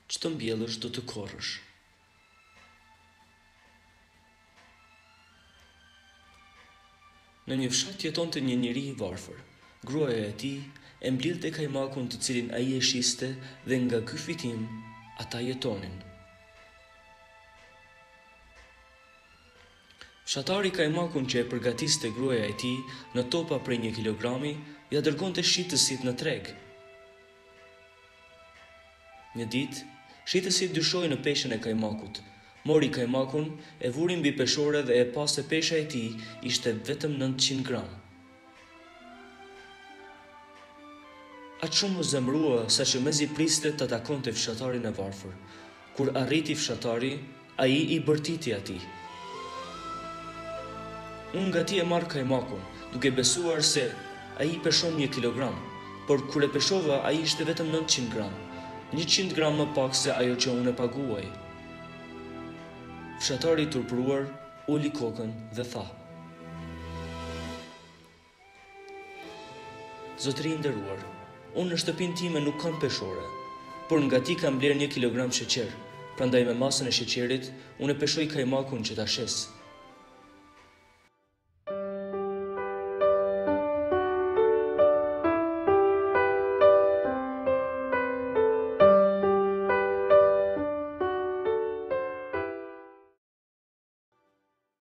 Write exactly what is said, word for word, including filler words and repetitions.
që të mbjellësh do të korrësh. Në një fshat jetonte një njeri i varfër. Gruaja e tij e mblidhte kajmakun të cilin ai e shiste dhe nga ky fitim ata jetonin. Fshatari kajmakun që e përgatiste gruaja e tij në topa prej një kilogrami, ja dërgonte shitësit në treg. Një ditë, shitësit dyshoi në peshën e kajmakut. Mori kajmakun, e vuri mbi peshore dhe e pa se pesha e tij ishte vetëm nëntëqind gram. Aq shumë u zemrua sa që mezi priste ta takonte fshatarin e varfër. Kur arriti fshatari, ai i bërtiti atij. Unë nga ti e marrë kajmakun, duke besuar se ai peshon një kilogram, por kur e peshova ai ishte vetëm nëntëqind gram, njëqind gram më pak se ajo që unë e paguaj. Fshatari i turpëruar uli kokën dhe tha: Zotëri i nderuar, unë në shtëpinë time nuk kam peshore, por nga ti kam bler një kilogram sheqer, prandaj me masën e sheqerit unë e peshoj kajmakun që ta shes.